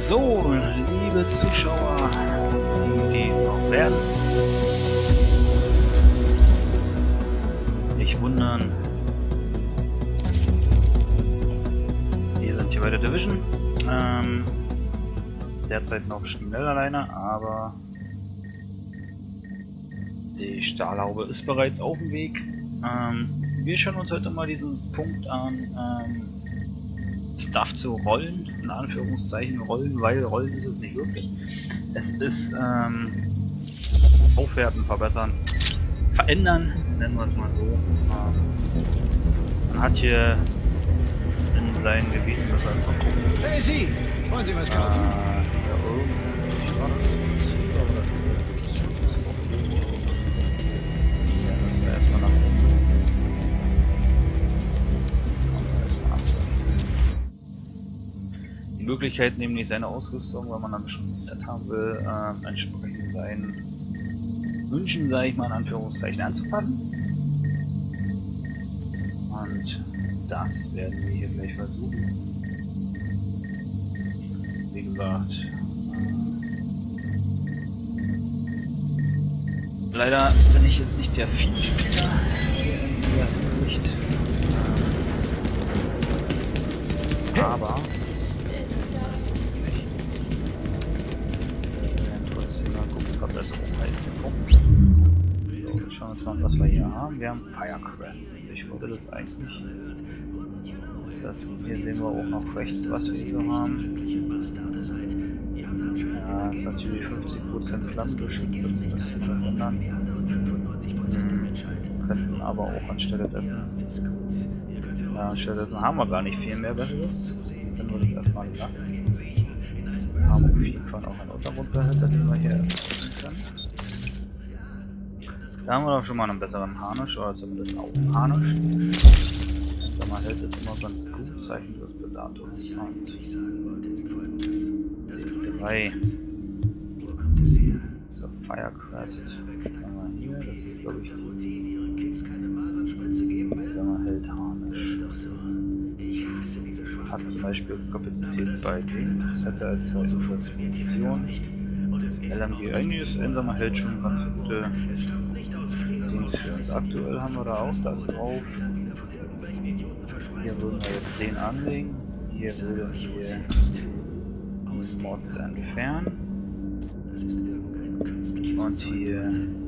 So, liebe Zuschauer, die es noch werden, nicht wundern, wir sind hier bei der Division, derzeit noch schnell alleine, aber die Stahlhaube ist bereits auf dem Weg. Wir schauen uns heute mal diesen Punkt an, Stuff zu rollen, in Anführungszeichen rollen, weil rollen ist es nicht wirklich. Es ist aufwerten, verbessern, verändern, nennen wir es mal so. Man hat hier in seinen Gebieten, müssen wir einfach gucken. Hey Sie, wollen Sie was kaufen? Die Möglichkeit, nämlich seine Ausrüstung, wenn man ein bestimmtes Set haben will, entsprechend seinen Wünschen, sage ich mal in Anführungszeichen, anzupassen. Und das werden wir hier gleich versuchen. Wie gesagt, leider bin ich jetzt nicht der Vielspieler hier in dieser Hinsicht, aber so, schauen wir uns mal, was wir hier haben. Wir haben Firecrest. Ich wollte das eigentlich. Ist das, hier sehen wir auch noch rechts, was wir hier haben. Ja, ist natürlich 50% Flammenbeschutz, das müssen wir ändern. Könnten aber auch anstelle dessen. Ja, anstelle dessen haben wir gar nicht viel mehr Besseres. Können wir das erstmal lassen. Wir haben auf jeden Fall auch einen Untergrundbehälter, den wir hier öffnen können. Da haben wir doch schon mal einen besseren Harnisch, oder zumindest auch einen Harnisch. Und man hält es immer ganz gut, Zeichen des Predators. Und die 3. So, Firecrest. Sagen wir hier, das ist glaube ich die. Sagen wir Held Harnisch. Hat zum Beispiel Kapazität bei Dings, hätte als 2 Munition. LMG eigentlich ist Einsamer hält schon ganz gute Dings für uns. Aktuell haben wir da auch das drauf. Hier würden wir jetzt den anlegen. Hier würden wir die Mods entfernen. Und hier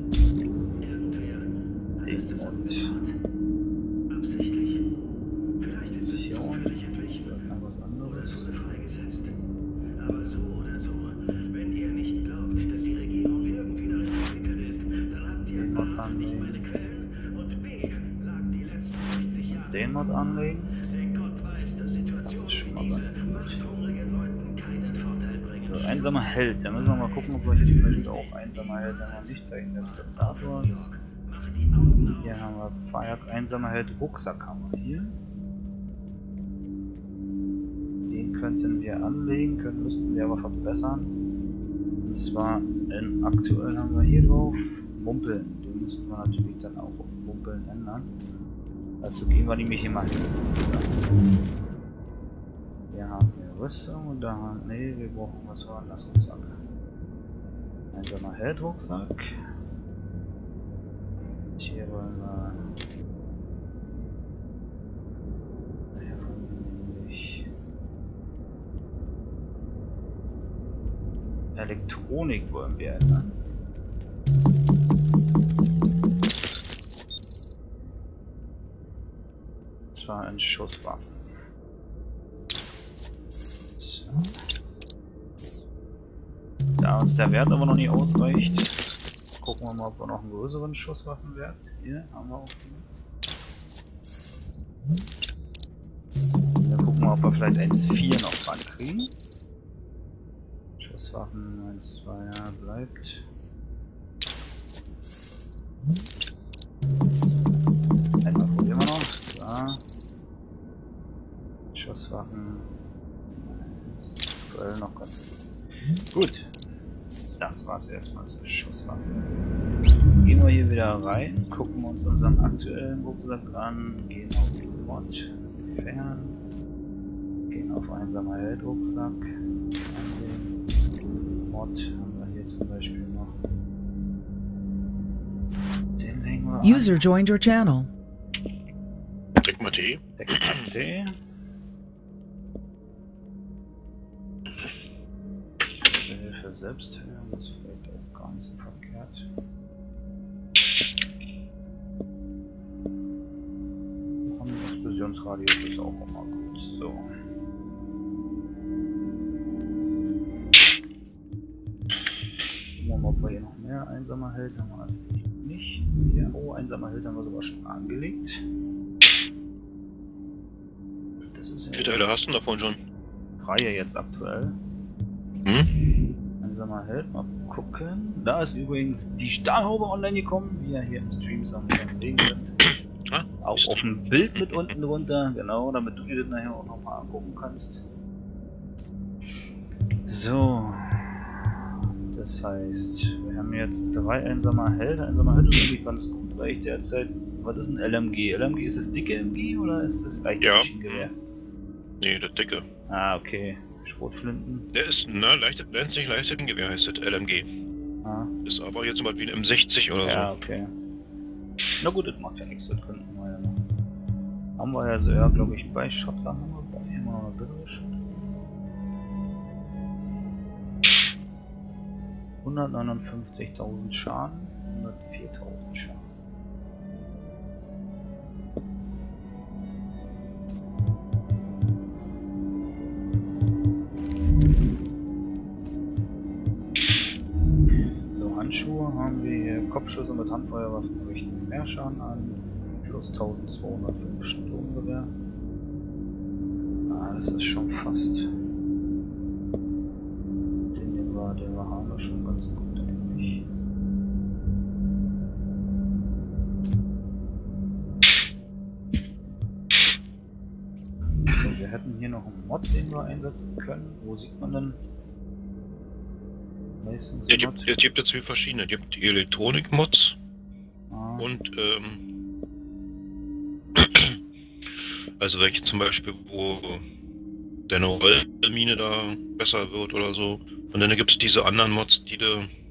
den Mod. Den Mod anlegen. Das ist schon mal ganz gut. So, einsamer Held. Da müssen wir mal gucken, ob wir hier zum Beispiel auch einsamer Held haben. Nicht Zeichen des Predators. Hier haben wir Fire, einsamer Held, Rucksack haben wir hier. Den könnten wir anlegen, müssten wir aber verbessern. Und zwar aktuell haben wir hier drauf Mumpeln. Den müssten wir natürlich dann auch auf Mumpeln ändern. Also gehen wir nämlich hier mal hin. Hier haben wir Rüstung und da haben wir. Ne, wir brauchen was für das Rucksack. Einsamer Held-Rucksack. Hier wollen wir. Hier wollen wir nämlich Elektronik wollen wir ändern. In Schusswaffen. So. Da uns der Wert aber noch nicht ausreicht, gucken wir mal, ob wir noch einen größeren Schusswaffenwert. Hier haben wir auch. Dann gucken wir, ob wir vielleicht 1,4 noch dran kriegen. Schusswaffen 1,2 ja, bleibt. Einmal probieren wir noch. Da. Schusswaffen. Aktuell noch ganz gut. Gut. Das war's erstmal zur Schusswaffe. Gehen wir hier wieder rein, gucken uns unseren aktuellen Rucksack an, gehen auf den Mod, entfernen, gehen auf einsamer Held Rucksack, anlegen. Mod haben wir hier zum Beispiel noch. Den legen wir User joined your channel. Deckmat.de. Deckmat.de. Hilfe Selbsthilfe, das ist vielleicht auch gar nicht so verkehrt. Explosionsradius ist auch immer gut. So. Gucken wir mal, ob wir hier noch mehr einsamer Held haben. Wir natürlich nicht. Hier, oh, einsamer Held haben wir sogar schon angelegt. Das ist ja. Wie viele Teile hast du davon schon? Reihe jetzt aktuell. Hm? Einsamer Held, mal gucken. Da ist übrigens die Stahlhaube online gekommen, wie ihr hier im Stream sehen könnt. Ah, auch auf dem Bild mit unten drunter, genau, damit du dir das nachher auch nochmal angucken kannst. So, das heißt, wir haben jetzt 3 einsamer Helden. Einsamer Held ist eigentlich ganz gut, weil ich derzeit, was ist ein LMG? LMG, ist das dicke MG oder ist das leichte Maschinengewehr? Nee, das dicke. Ah, okay. Schrotflinten. Der ist, na, leichtes, nicht Leichtgewehr heißt das, LMG. Ah. Ist aber jetzt zum Beispiel ein M60 oder so. Ja, okay. Na gut, das macht ja nichts, das könnten wir ja noch. Haben wir ja so, ja, glaube ich, bei Shotgun haben wir bei immer noch eine bittere Shotgun. 159.000 Schaden, 104.000 Schaden. So, Handschuhe haben wir hier, Kopfschüsse mit Handfeuerwaffen richten mehr Schaden an, plus 1205 Sturmgewehr. Ah, das ist schon fast. Den wir haben wir schon ganz gut eigentlich. So, wir hätten hier noch einen Mod, den wir einsetzen können. Wo sieht man denn? Es gibt jetzt 2 verschiedene. Es gibt die Elektronik-Mods und also welche zum Beispiel, wo deine Rollmine da besser wird oder so. Und dann gibt es diese anderen Mods, die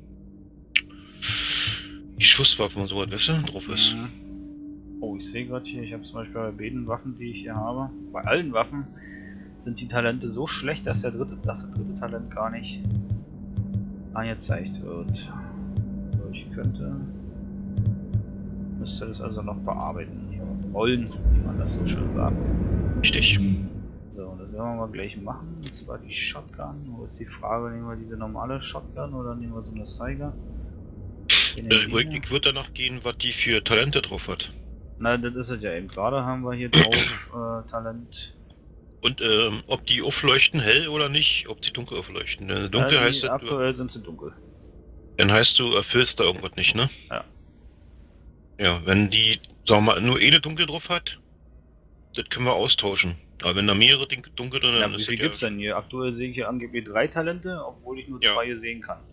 die Schusswaffen und so was, weißt du, drauf ist. Oh, ich sehe gerade hier, ich habe zum Beispiel bei beiden Waffen, die ich hier habe, bei allen Waffen sind die Talente so schlecht, dass das dritte Talent gar nicht angezeigt wird. So, ich müsste das also noch bearbeiten hier und rollen, wie man das so schön sagt. Richtig. So, das werden wir mal gleich machen. Und zwar die Shotgun. Wo ist die Frage, nehmen wir diese normale Shotgun oder nehmen wir so eine Saiga? Ich würde danach gehen, was die für Talente drauf hat. Na, das ist es ja eben. Gerade haben wir hier drauf Talent. Und ob die aufleuchten hell oder nicht, ob sie dunkel aufleuchten. Dunkel heißt das. Aktuell sind sie dunkel. Dann heißt du, erfüllst da irgendwas nicht, ne? Ja. Ja, wenn die, sagen wir mal, nur eine dunkel drauf hat, das können wir austauschen. Aber wenn da mehrere dunkel drin sind, ja, wie viel gibt's denn hier? Aktuell sehe ich hier angeblich 3 Talente, obwohl ich nur 2 sehen kann.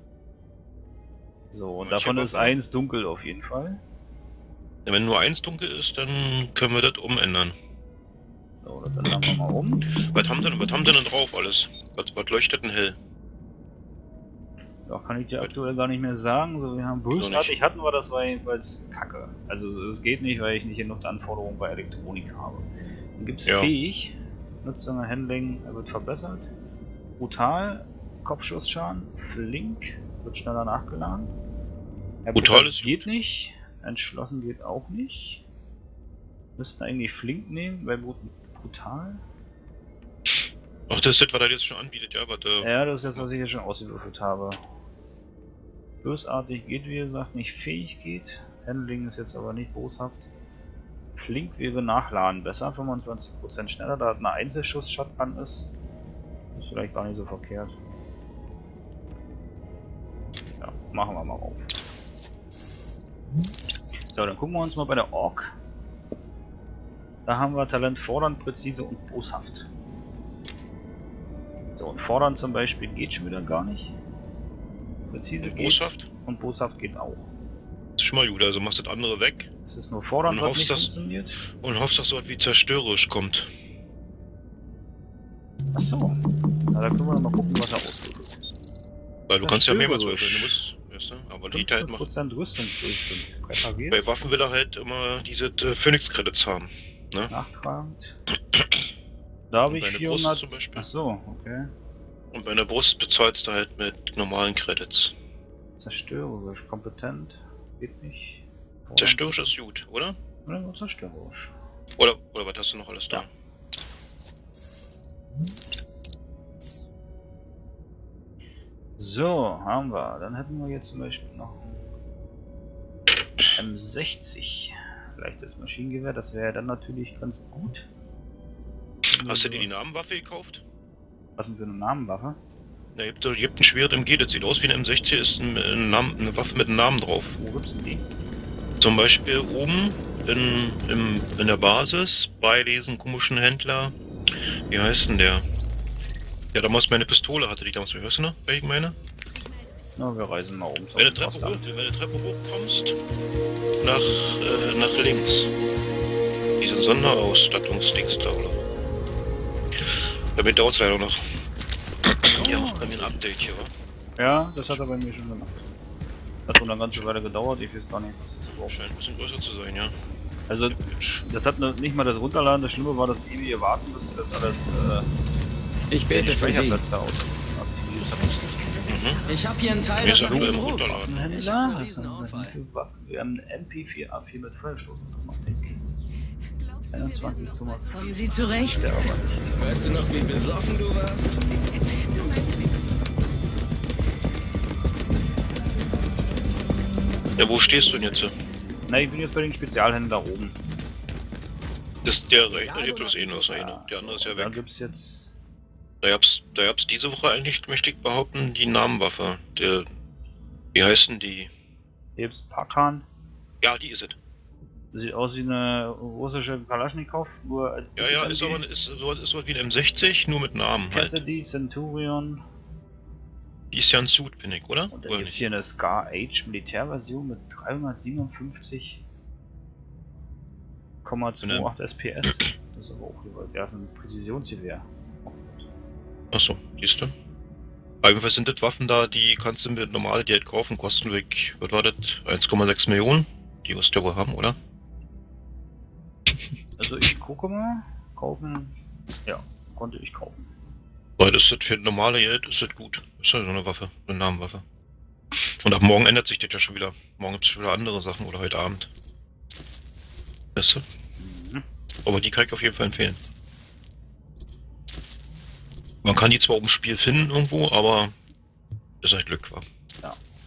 So, und davon ist 1 dunkel auf jeden Fall. Ja, wenn nur 1 dunkel ist, dann können wir das umändern. So, das ändern wir mal um. Was haben sie denn drauf alles? Was leuchtet denn hell? Ja, kann ich dir aktuell gar nicht mehr sagen. So, wir haben bösartig hatten wir, das war jedenfalls kacke. Also es geht nicht, weil ich nicht genug Anforderungen bei Elektronik habe. Dann gibt es fähig, Nutzung Handling wird verbessert, brutal, Kopfschussschaden, flink, wird schneller nachgeladen. Brutal ist geht nicht, entschlossen geht auch nicht. Müssten eigentlich flink nehmen, weil brutal. Ach, das ist das, was er jetzt schon anbietet, ja, warte. Ja, das ist jetzt, was ich jetzt schon ausgewürfelt habe. Bösartig geht, wie gesagt, nicht fähig geht. Handling ist jetzt aber nicht boshaft. Flink wäre Nachladen besser, 25% schneller, da eine Einzelschuss-Shotgun ist. Ist vielleicht gar nicht so verkehrt. Ja, machen wir mal auf. So, dann gucken wir uns mal bei der Ork. Da haben wir Talent fordernd, präzise und boshaft. So, und fordern zum Beispiel geht schon wieder gar nicht. Präzise und geht. Boshaft? Und boshaft geht auch. Das ist schon mal gut, also machst das andere weg. Es ist nur fordern, was nicht funktioniert. Und hoffst, dass so etwas wie zerstörerisch kommt. Achso. Na, da können wir mal gucken, was er auswirkt. Weil du kannst ja mehrmals Zerstörerisch. würfeln, du musst, weißt du, aber die halt machen. 50% Rüstungsdurchschnitt. Präpariert, Bei Waffen will er halt immer diese Phoenix-Credits haben. Ne? nachtragend. Da habe Und ich bei einer 400... Brust zum Beispiel. Ach so, okay. Und bei einer Brust bezahlst du halt mit normalen Credits. Zerstörerisch, kompetent. Geht nicht. Zerstörerisch ist gut, oder? Oder nur zerstörerisch. Oder was hast du noch alles da? Ja. So, haben wir. Dann hätten wir jetzt zum Beispiel noch ein M60. Leichtes Maschinengewehr, das wäre dann natürlich ganz gut. Hast du dir die Namenwaffe gekauft? Was sind für eine Namenwaffe? Ja, ihr habt ein Schwert MG, das sieht aus wie ein M60, ist eine Waffe mit einem Namen drauf. Wo gibt's denn die? Zum Beispiel oben in der Basis bei diesem komischen Händler. Wie heißt denn der? Ja, damals meine Pistole hatte die damals. Hörst du noch, welche ich meine? Na, wir reisen mal um. Wenn du Treppe hochkommst, nach links. Diese Sonderausstattungsdings da, oder? Damit dauert es leider noch. Ja, bei mir ein Update hier, wa? Ja, das hat er bei mir schon gemacht. Hat schon eine ganze Weile gedauert, ich weiß gar nicht, was das überhaupt ist. Scheint ein bisschen größer zu sein, ja. Also, das hat nicht mal das Runterladen, das Schlimme war das ewige Warten, bis das alles, Ich den bete für Sie. Speicherplatz da aus. Ich habe hier einen Teil, Mir das ist nach ja Ihnen nur im ruft. Runterladen. Ich habe eine Was riesen haben wir denn Auswahl. für Waffen? Wir haben einen MP4A4 mit Feuerstoßautomatik. 21,5. Kommen Sie zurecht? Der aber nicht. Weißt du noch, wie besoffen du warst? Du meinst wie Ja, wo stehst du denn jetzt? Na, ich bin jetzt bei den Spezialhändler oben. Das ist der rechte, der bloß eh nur einer. Der andere ist ja Da weg. gibt's jetzt... Da gab's diese Woche eigentlich, möchte ich behaupten, die Namenwaffe. Wie heißen die? Hier gibt's Pakan. Ja, die ist es. Sieht aus wie eine russische Kalaschnikow, nur als Ja, ja, ist aber ist so wie ein M60, nur mit Namen halt. Cassidy, Centurion. Die ist ja ein Suit, bin ich, oder? Und dann Oder gibt's hier eine Scar Age Militärversion mit 357,28 SPS. Das ist aber auch jeweils. Ja, so ein Präzisionsgewehr. Achso, siehst du? Auf jeden Fall sind das Waffen da, die kannst du mit normale Geld kaufen, kosten weg, was war das? 1,6 Millionen? Die wirst du ja wohl haben, oder? Also ich gucke mal. Kaufen. Ja, konnte ich kaufen. Weil das ist für normale Geld ist das gut. Das ist ja so eine Waffe, eine Namenwaffe. Und ab morgen ändert sich das ja schon wieder. Morgen gibt es wieder andere Sachen oder heute Abend. Weißt du? Mhm. Aber die kann ich auf jeden Fall empfehlen. Man kann die zwar im Spiel finden irgendwo, aber ist halt Glück, wa? Ja.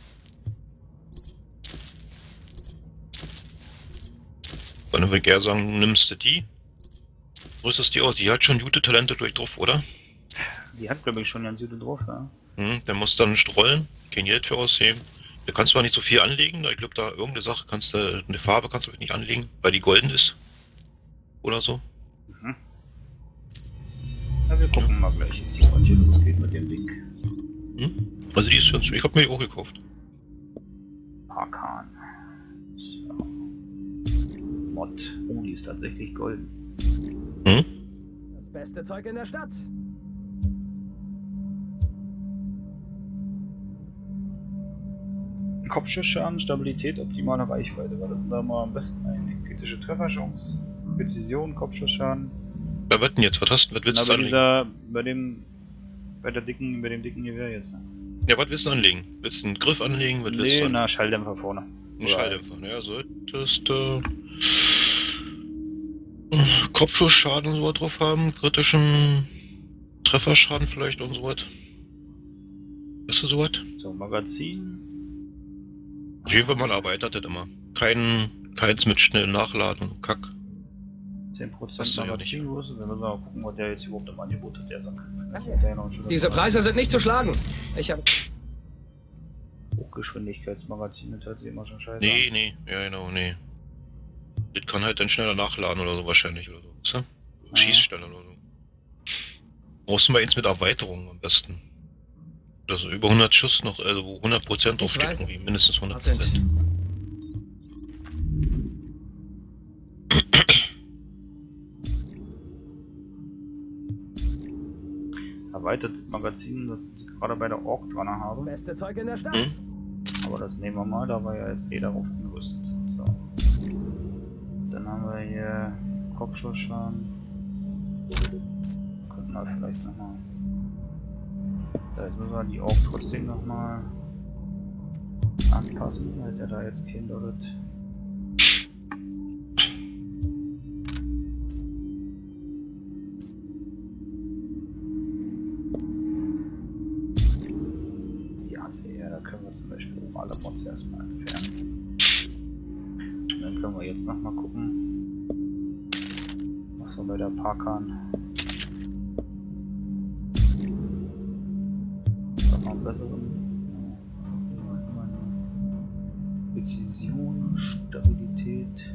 Dann würde ich eher sagen, nimmst du die. Rüstest die aus. Die hat schon gute Talente durch drauf, oder? Die hat glaube ich schon ganz gute drauf, ja. Der muss dann strollen, kein Geld für ausheben. Da kannst du zwar nicht so viel anlegen, ich glaube da irgendeine Sache kannst du, eine Farbe kannst du nicht anlegen, weil die golden ist. Oder so. Mhm. Ja, wir gucken mal gleich jetzt hier, was hier losgeht mit dem Ding. Also die ist ganz, ich hab mir die auch gekauft. Pakan. So. Mod. Oh, die ist tatsächlich golden. Hm? Das beste Zeug in der Stadt. Kopfschussschaden, Stabilität, optimale Reichweite. War das da mal am besten eigentlich? Kritische Trefferchance, Präzision, Kopfschussschaden. Bei was denn jetzt? Was hast du? Was willst Na, du bei anlegen? bei dem dicken Gewehr jetzt. Ne? Ja, was willst du anlegen? Willst du einen Griff anlegen? Was willst Nee, du anlegen? na, Schalldämpfer vorne. Ein Oder Schalldämpfer, ja, solltest du Kopfschussschaden und so was drauf haben, kritischen Trefferschaden vielleicht und so was. Hast du so was? So, Magazin. Auf jeden Fall, man arbeitet das immer. Keins mit schnell nachladen und Kack. 10% Hast du ja Magazin, wo ist es? Wir müssen mal gucken, was der jetzt überhaupt im Angebot hat, der Sack. Vielleicht hat der ja noch ein schönes Diese Preise sind nicht zu schlagen. Ich habe Hochgeschwindigkeitsmagazin, das hört sich immer schon scheiße Nee, ja genau, nee. Das kann halt dann schneller nachladen oder so wahrscheinlich oder so. Weißt du? Ah. Schießstellen oder so. Brauchst du mal eins mit Erweiterung am besten. Also über 100 Schuss noch, also wo 100% draufsteht weiß. irgendwie, mindestens 100%. erweitertes Magazin, das ich gerade bei der Ork dran habe. Beste Zeug in der Stadt. Hm? Aber das nehmen wir mal, da wir ja jetzt eh darauf gerüstet sind. So. Dann haben wir hier Kopfschussschaden. Könnten wir vielleicht nochmal. Jetzt müssen wir die Ork trotzdem nochmal anpassen, weil der da jetzt kein Dot. Da können wir zum Beispiel auch alle Mods erstmal entfernen. Und dann können wir jetzt nochmal gucken, was wir bei der Parkan noch einen besseren Präzision, Stabilität.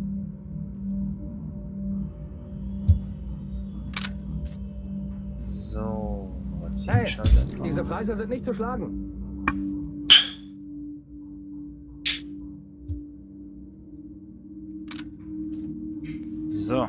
So, Hey, diese Preise sind nicht zu schlagen. So.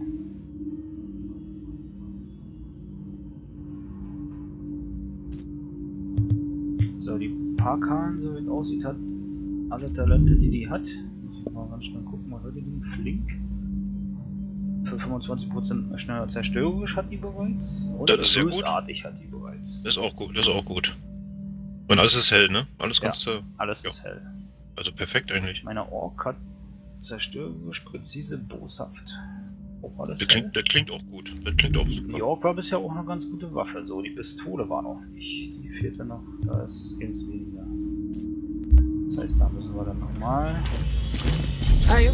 So, die Parkan, so wie es aussieht, hat alle Talente, die hat. Muss ich mal ganz schnell gucken, was hat die? Flink. Für 25% schneller zerstörerisch hat die bereits. Und das ist ja gut. bösartig hat die bereits. Das ist auch gut, das ist auch gut. Und alles ist hell, ne? Alles kannst du. Alles ja. ist hell. Also perfekt eigentlich. Meine Ork hat zerstörerisch, präzise, boshaft. Auch alles Das klingt auch gut. Das klingt auch super. Die Ork war bisher auch eine ganz gute Waffe. So, die Pistole war noch nicht. Die fehlte noch. Da ist ganz weniger. Das heißt, da müssen wir dann nochmal. Hey.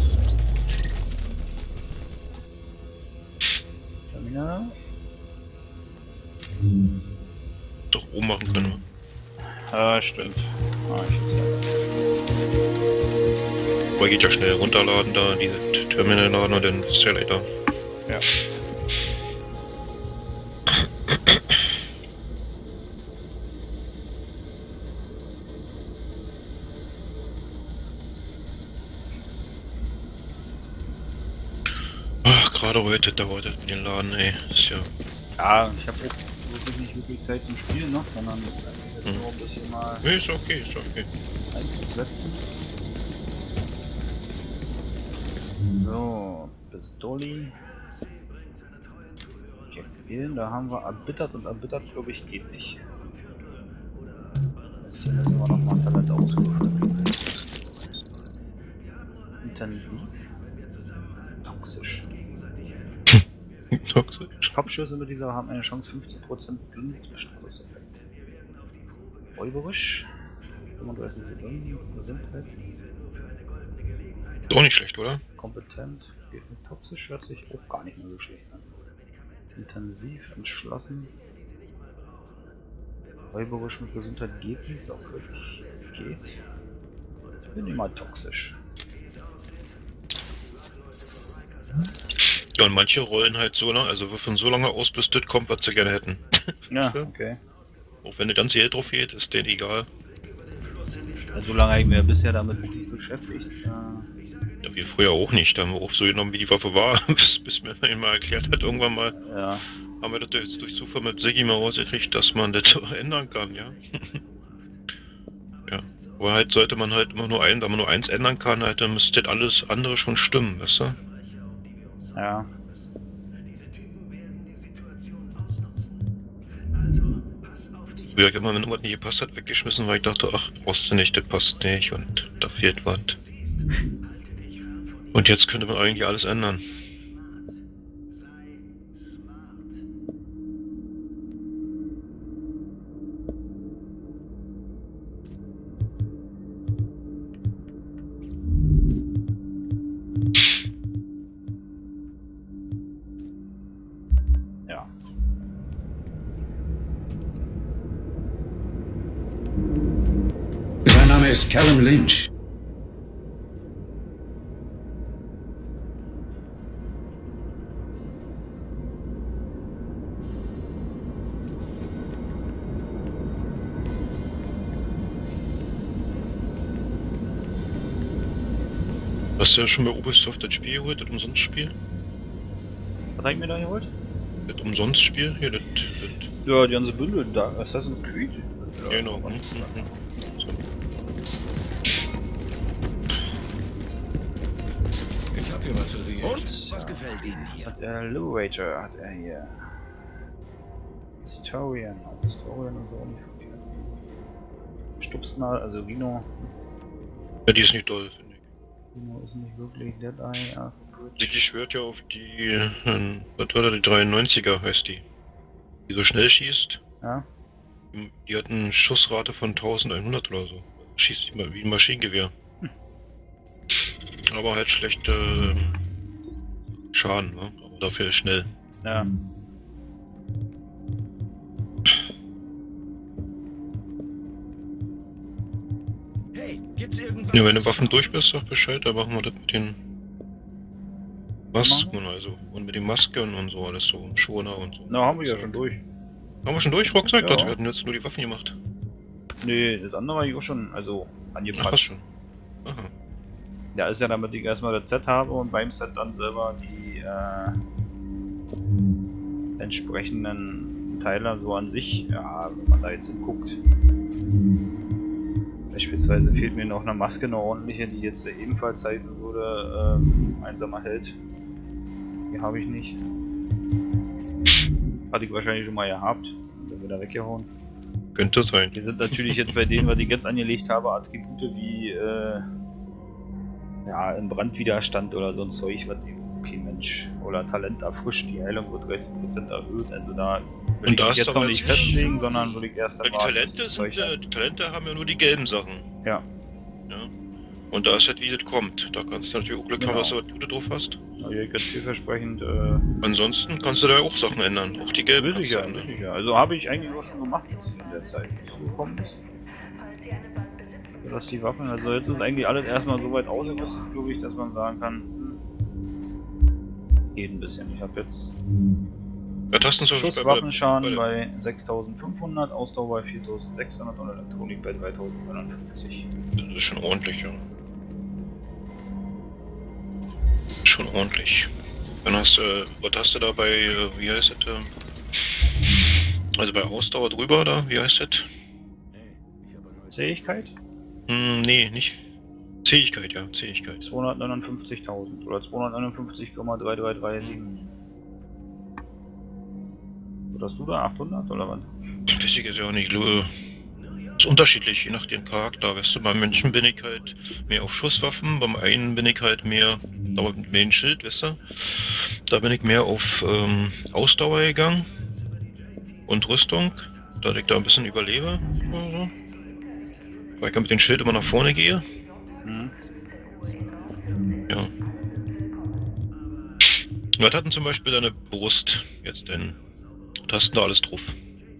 Terminal. Doch oben machen können wir. Stimmt. Aber geht ja schnell runterladen da, diese Terminal laden und dann ist ja leider. Ja. Ach, gerade heute dauert das mit den Laden, ey. Ist ja. Ja, ich habe jetzt wirklich nicht wirklich Zeit zum Spielen noch, sondern nur ein bisschen mal Nee, ist okay, ist okay. einzusetzen. So, Pistoli. Wählen, da haben wir erbittert und erbittert, glaube ich, geht nicht. Jetzt hier müssen wir nochmal ein Talent ausrufen. Intensiv. Toxisch. Toxisch. Kopfschüsse mit dieser haben eine Chance 15% Blindungsstrahlungseffekt. Räuberisch. 35 Sekunden. Gesundheit. Ist auch nicht schlecht, oder? Kompetent. Geht mit toxisch, hört sich auch gar nicht mehr so schlecht an. Intensiv, entschlossen. Räuberisch mit Gesundheit geht nicht, ist auch wirklich geht. Ich bin immer toxisch. Ja, und manche rollen halt so lange, also von so lange aus, bis das kommt, was sie gerne hätten. Ja, okay. Auch wenn eine ganze Geld drauf geht, ist denen egal. Ja, so lange habe ich mir bisher damit nicht beschäftigt. Ja, wir früher auch nicht. Da haben wir auch so genommen, wie die Waffe war, bis mir jemand mal erklärt hat, irgendwann mal. Ja. Haben wir das jetzt durch Zufall mit Siggi mal rausgekriegt, dass man das ändern kann, ja. Ja. Aber halt sollte man halt immer nur da man nur eins ändern kann, halt, dann müsste das alles andere schon stimmen, weißt du? Ja. Früher hab ich immer, wenn irgendwas nicht gepasst hat, weggeschmissen, weil ich dachte, ach, brauchst du nicht, das passt nicht und da fehlt was. Und jetzt könnte man eigentlich alles ändern. Ja. Sein Name ist Callum Lynch. Hast du ja schon bei Ubisoft das Spiel geholt, das Umsonst-Spiel? Was hab ich mir da geholt? Das Umsonst-Spiel? Hier, das. Ja, die ganze Bündel, da Assassin's Creed. Ja, Genau. So. Ich hab hier was für Sie. Und? Was gefällt Ihnen hier? Hat er Liberator, hat er hier. Historian ist auch nicht verkehrt. Stupsnal, also Rhino. Ja, die ist nicht doll, finde ich. Rhino ist nicht wirklich Deadeye, Die schwört ja auf die, was war das, die 93er heißt die. Die so schnell schießt. Ja. Die hat eine Schussrate von 1100 oder so. Schießt immer wie ein Maschinengewehr. Aber halt schlecht Schaden, ne? Aber dafür schnell. Ja. Hey, gibt's irgendwas? Ja, wenn du Waffen durch bist, sag Bescheid, dann machen wir das mit den Masken, also. Und mit den Masken und so, alles so. Schoner und so. Na, haben wir ja schon durch. Haben wir schon durch, Rucksack? Ja. Wir hatten jetzt nur die Waffen gemacht. Nee, das andere war ich auch schon, also, Ach, angepasst. was schon. Aha. Ja, ist ja damit ich erstmal das Set habe und beim Set dann selber die entsprechenden Teile so an sich, ja, wenn man da jetzt hinguckt. Beispielsweise fehlt mir noch eine Maske, eine ordentliche, die jetzt ebenfalls heißen würde, einsamer Held. Die habe ich nicht. Hatte ich wahrscheinlich schon mal gehabt, dann wieder weggehauen. Könnte sein. Wir sind natürlich jetzt bei denen, was ich jetzt angelegt habe, Attribute wie ja, ein Brandwiderstand oder so ein Zeug, was kein Mensch oder Talent erfrischt, die Heilung wird 30% erhöht, also da will Und da ich ist jetzt aber noch nicht jetzt nicht- festlegen, sondern würde ich erst Weil die einmal Talente das Zeug sind, die Talente haben ja nur die gelben Sachen. ja, Ja. Und da ist halt wie das kommt. Da kannst du natürlich auch Glück haben, Genau. dass du was Gutes drauf hast. also ich ganz vielversprechend, Ansonsten kannst du da auch Sachen ändern. Auch die gelben. will ich ja, kannst du will ändern. ich ja. Also habe ich eigentlich auch schon gemacht jetzt in der Zeit, die so gekommen ist. Dass die Waffen, also jetzt ist eigentlich alles erstmal so weit ausgerüstet, glaube ich, dass man sagen kann, geht ein bisschen. Ich habe jetzt Ja, Tasten zum Beispiel Schusswaffenschaden bei bei 6500, Ausdauer bei 4600 und Elektronik bei 3059. Das ist schon ordentlich, ja. Schon ordentlich. Dann hast du, was hast du da bei, wie heißt das, also bei Ausdauer drüber da, wie heißt das? Zähigkeit? Nee, nicht. Zähigkeit, ja, Zähigkeit. 259.000 oder 259,3337. Was hast du da? 800 oder was? Das ist ja auch nicht, ist unterschiedlich, je nach dem Charakter, weißt du, beim Menschen bin ich halt mehr auf Schusswaffen, beim einen bin ich halt mehr, aber mit dem Schild, weißt du, da bin ich mehr auf Ausdauer gegangen und Rüstung, da ich da ein bisschen überlebe, oder so. Weil ich ja mit dem Schild immer nach vorne gehe, Mhm. ja. Was hat denn zum Beispiel deine Brust jetzt denn? Was hast du da alles drauf?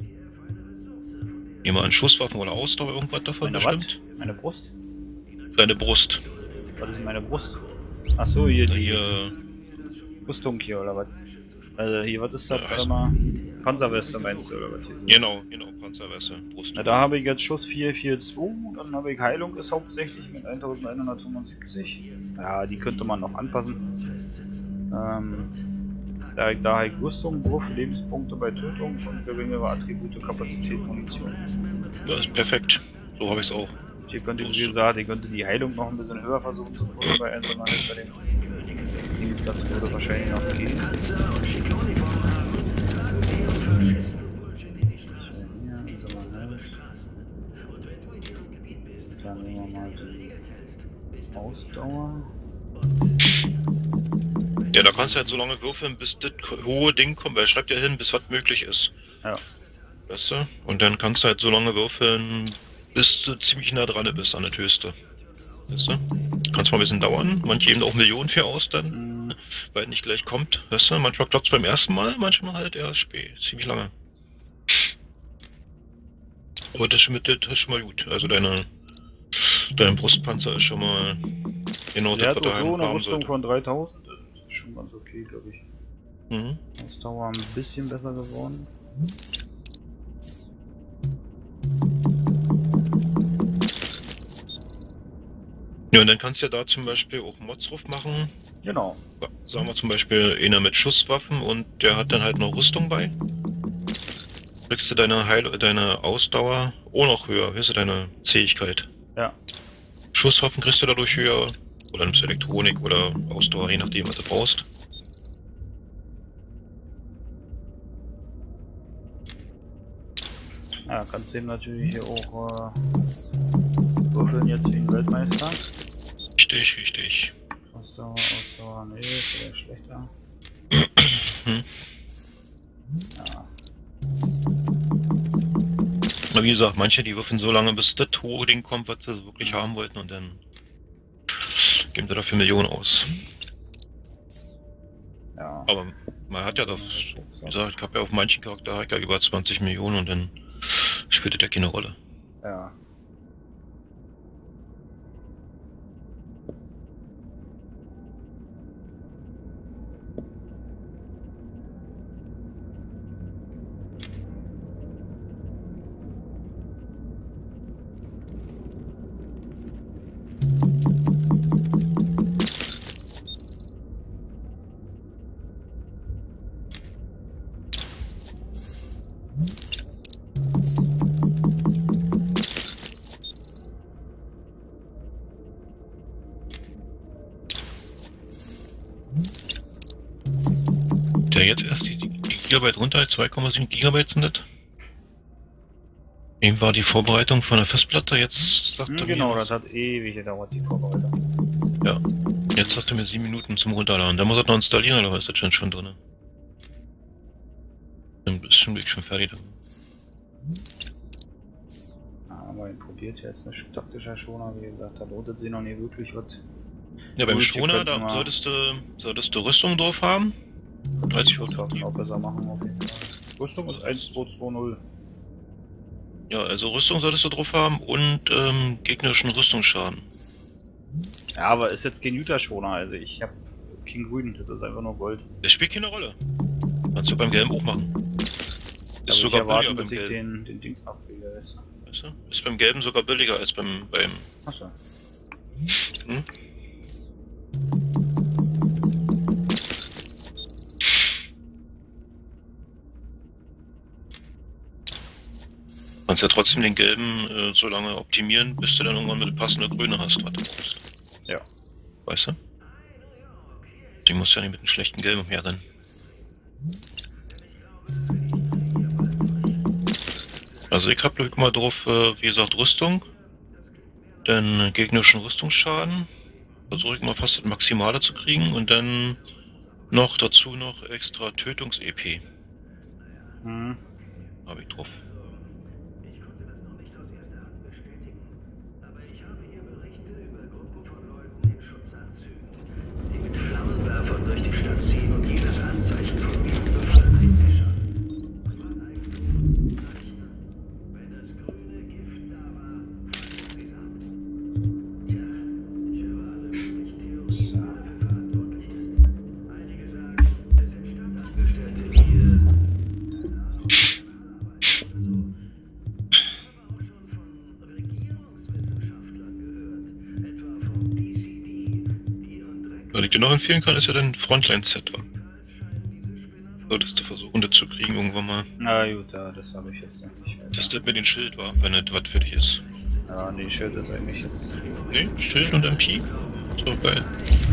Jemand an Schusswaffen oder Ausdauer, irgendwas davon Meine was? bestimmt? Meine Brust? Deine Brust. Was ist meine Brust? Achso, hier die Hier, Rüstung hier oder was? Also hier, was ist das? Ja, Warte mal. Panzerweste meinst du oder was? Hier so? genau, Panzerweste, Brust. Na, da habe ich jetzt Schuss 442, dann habe ich Heilung ist hauptsächlich mit 1175. Ja, die könnte man noch anpassen. Da habe ich Rüstung, Wurf, Lebenspunkte bei Tötung und geringere Attribute, Kapazität, Munition. Das ist perfekt. So habe ich es auch. Hier könnte ich, wie gesagt, ich könnte die Heilung noch ein bisschen höher versuchen zu pushen bei einzelnen bei den Dings, das würde wahrscheinlich noch gehen. Dann nehmen wir mal die Ausdauer. Ja, da kannst du halt so lange würfeln, bis das hohe Ding kommt, weil er schreibt ja hin, bis was möglich ist. Ja. Weißt du? Und dann kannst du halt so lange würfeln, bis du ziemlich nah dran bist an das höchste. Weißt du? Kannst mal ein bisschen dauern, manche eben auch Millionen für aus dann, weil nicht gleich kommt. Weißt du? Manchmal klappt es beim ersten Mal, manchmal halt erst spät, ziemlich lange. Aber das ist schon mal gut. Also dein Brustpanzer ist schon mal genau Der das, hat was doch er so eine haben Rüstung sollte. von 3000, das ist schon ganz okay, glaube ich. Mhm. Ausdauer ein bisschen besser geworden. Ja, und dann kannst du ja da zum Beispiel auch Mods drauf machen. Genau. Ja, sagen wir zum Beispiel einer mit Schusswaffen und der hat dann halt noch Rüstung bei. Kriegst du deine Ausdauer auch noch höher, hörst du deine Zähigkeit. Ja. Schusswaffen kriegst du dadurch höher. Oder nimmst du Elektronik oder Ausdauer, je nachdem, was du brauchst. Ja, kannst du eben natürlich hier auch würfeln jetzt wie ein Weltmeister. Richtig, richtig. Ausdauer, nee, ist ja schlechter. Hm. Ja. Na, wie gesagt, manche, die würfeln so lange, bis das hohe Ding kommt, was sie wirklich haben wollten, und dann geben sie dafür Millionen aus. Ja. Aber man hat ja doch, wie gesagt, ich habe ja auf manchen Charakter ja über 20 Millionen und dann spielt das ja keine Rolle. Ja. Der jetzt erst die Gigabyte runter, 2,7 Gigabyte sind das? Eben war die Vorbereitung von der Festplatte, jetzt sagt er Genau, mir... das hat ewig gedauert, die Vorbereitung. Ja, jetzt sagt er mir 7 Minuten zum Runterladen. Da muss er noch installieren, oder ist das schon drin? Dann ist schon wirklich schon fertig. Ja, aber ich probiert jetzt ein taktischer Schoner, wie gesagt, da lohnt es sich noch nie wirklich was. Ja, beim Gut, Schoner, ihr könnt da mal- solltest du Rüstung drauf haben. Als Die Schutzwaffen auch besser machen auf jeden Fall. Rüstung ist 1220. Ja, also Rüstung solltest du drauf haben und gegnerischen Rüstungsschaden. Ja, aber ist jetzt kein Jutta-Schoner, also ich hab King Grün, das ist einfach nur Gold. Das spielt keine Rolle. Kannst du beim Gelben auch machen. Ist Aber sogar ich erwarte, billiger beim dass ich Gelben. den Dings abkriege, weißt du? Weißt du? Ist beim Gelben sogar billiger als beim... Achso. Hm? Kannst ja trotzdem den Gelben so lange optimieren, bis du dann irgendwann mit passende Grüne hast, was du brauchst. Ja. Weißt du? Die musst ja nicht mit einem schlechten Gelben umherrennen. Also ich hab Glück mal drauf, wie gesagt, Rüstung. Dann gegnerischen Rüstungsschaden. Versuche ich mal fast das Maximale zu kriegen und dann noch dazu noch extra Tötungs-EP. Hm. Habe ich drauf. Flammenwerfern durch die Stadt ziehen und jedes Anzeichen von Giftbefall einwässern. Wenn das grüne Gift da war, fangen sie's ab. Tja, ich höre alle möglichen Theorien, wer dafür verantwortlich ist. Einige sagen, es sind Stadtangestellte hier. Was ich dir noch empfehlen kann, ist ja dein Frontline-Set. Solltest du versuchen, das zu kriegen irgendwann mal. Na gut, ja, das habe ich jetzt noch nicht. Dass das mit dem Schild war, wenn das was für dich ist. Ja, nee, Schild ist eigentlich jetzt. Ne, Schild und MP? So geil.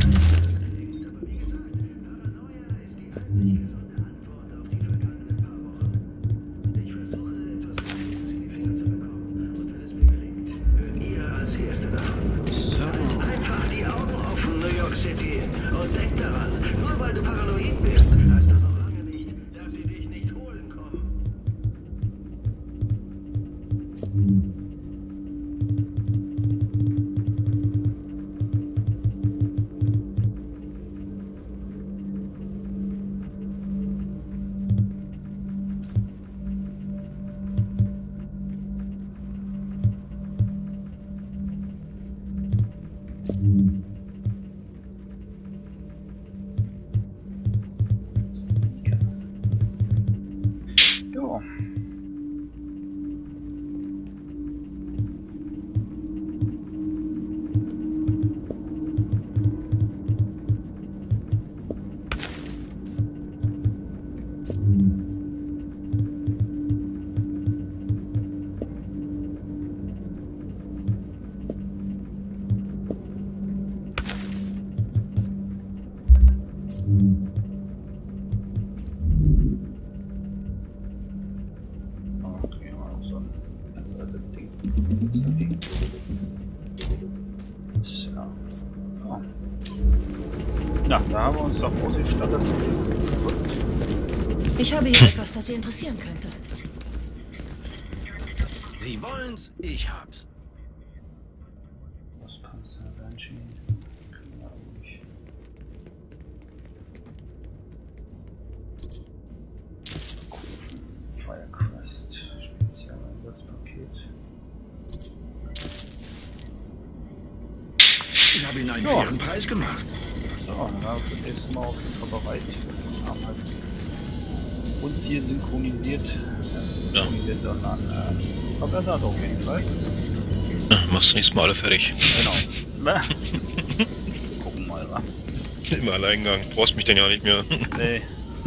Einfach die Augen offen, New York City. Und denk daran, nur weil du paranoid bist, heißt das noch lange nicht, dass sie dich nicht holen kommen. Ja. Na, da haben wir uns doch ausgestattet. Ich habe hier etwas, das Sie interessieren könnte. Sie wollen's, ich hab's. Was Panzer, Banshee? Glaube ich. Firequest, Spezialeinsatzpaket. Ich habe Ihnen einen fairen Preis gemacht. So, dann haben wir für das nächste Mal auf jeden Fall bereit. Wir haben halt uns hier synchronisiert, sondern verbessert auf jeden Fall. Ja, machst du nächstes Mal alle fertig. Genau. Gucken mal, wa? Im Alleingang. Brauchst mich denn ja nicht mehr. Nee.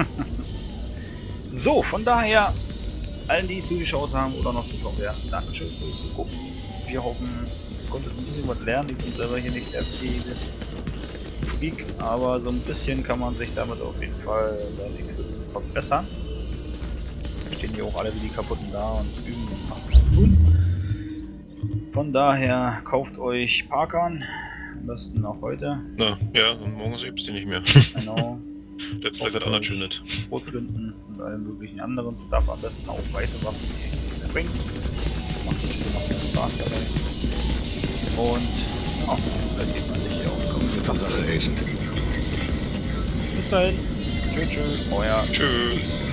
So, von daher, allen, die zugeschaut haben oder noch zuschauen werden, Dankeschön fürs Gucken. Wir hoffen, ihr konntet ein bisschen was lernen. Ich bin selber hier nicht der Freak, aber so ein bisschen kann man sich damit auf jeden Fall seine Equipment verbessern. Stehen hier auch alle wie die kaputten da und üben und machen und tun. Von daher kauft euch Parkern, am besten auch heute. Na, ja, und morgen selbst die nicht mehr. Genau. Das wird anders schön nicht. Rotflinten und allen möglichen anderen Stuff, am besten auch weiße Waffen, die ihr bringt. Macht natürlich noch mehr Spaß dabei. Und ja, vielleicht geht man sich hier auch. Kommen wir zur Sache, Agent. Bis dahin. Tschüss, tschüss, euer Tschüss.